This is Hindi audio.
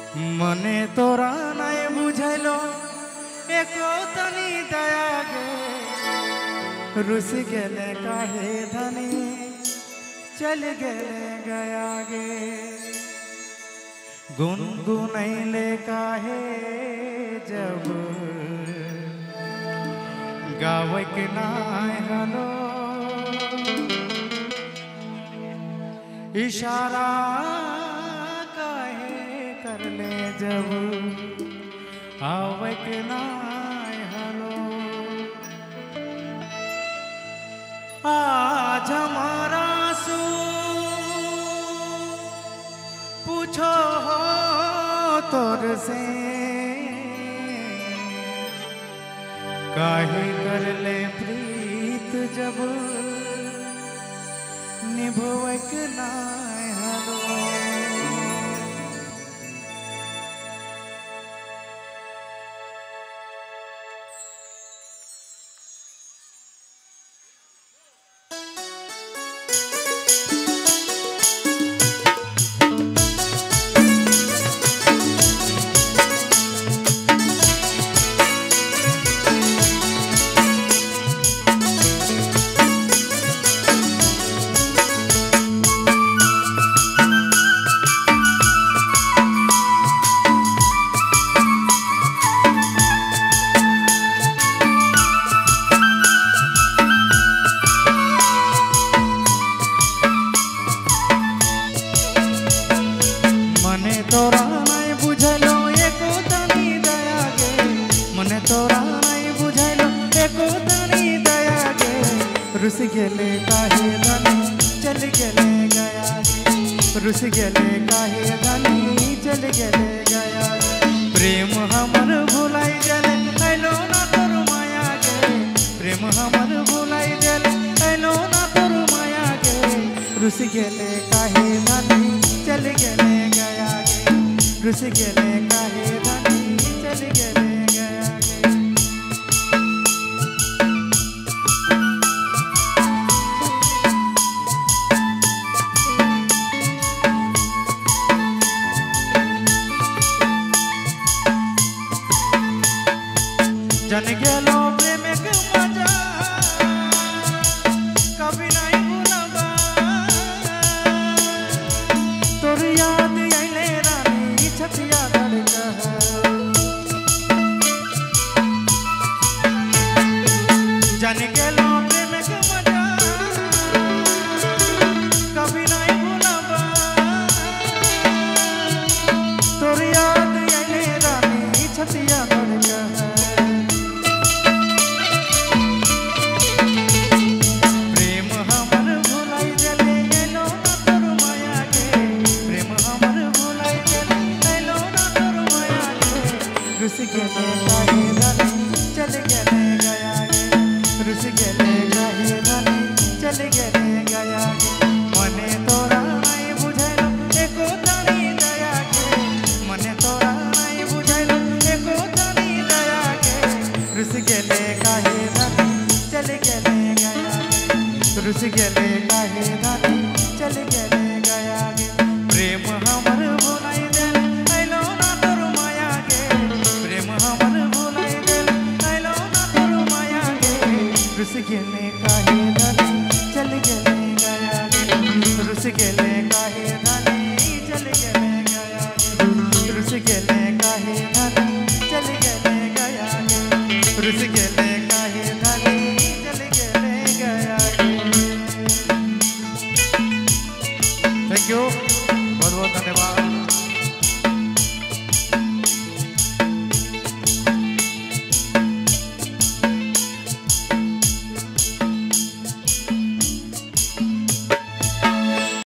मने तोरा नहीं बुझलो एको तनी दया गे रुस गेले काहे धनी चल गेले गया गे गुनगुनैले काहे जब गावक नाय हलो इशारा कर ले जब आवक नाय हलो आज हमारा सू पूछो हो तोर से काहे कर ले प्रीत जब निभवक नाय हलो तोरा नहीं बुझलो एको तनी दया गे मने तोरा नहीं बुझलो एको तनी दया गे रुस गेले काहे धनी चल गेले गया गे रुस गेले काहे धनी चल गेले गया गे प्रेम हमर भुलाई गेले ऐलो ना तोर माया गे प्रेम हमर भुलाई गेले ऐलो ना तोर माया गे रुस गेले काहे धनी चल गेले गया रुस गेले काहे धनी चल गेले गया गे जन गेलो प्रेम के मजा कभी नहीं भूलबा तोर याद आइले रानी छतिया धड़का जन गेलो प्रेम के मजा कभी नहीं भूलबा तोर याद आइले रानी छतिया धड़का रुस गेले काहे धनी चल गेले गया गे रुस गेले काहे धनी चल गेले गया गे मने तोरा नहीं बुझलो एको तनी दया गे मने तोरा नहीं बुझलो एको तनी दया गे रुस गेले काहे धनी चल गेले गया गे रुस गेले काहे धनी चल गेले गया गे प्रेम हमर भुलाई देले ऐलो ना तोर माया गे प्रेम हमर भुलाई देले ऐलो ना तोर माया गे रुस गेले काहे धनी चल गेले गया गे रुस गेले काहे धनी चल गेले गया गे रुस गेले काहे धनी चल गेले गया गे रुस गेले काहे धनी चल गेले गया गे थैंक यू बहुत बहुत धन्यवाद।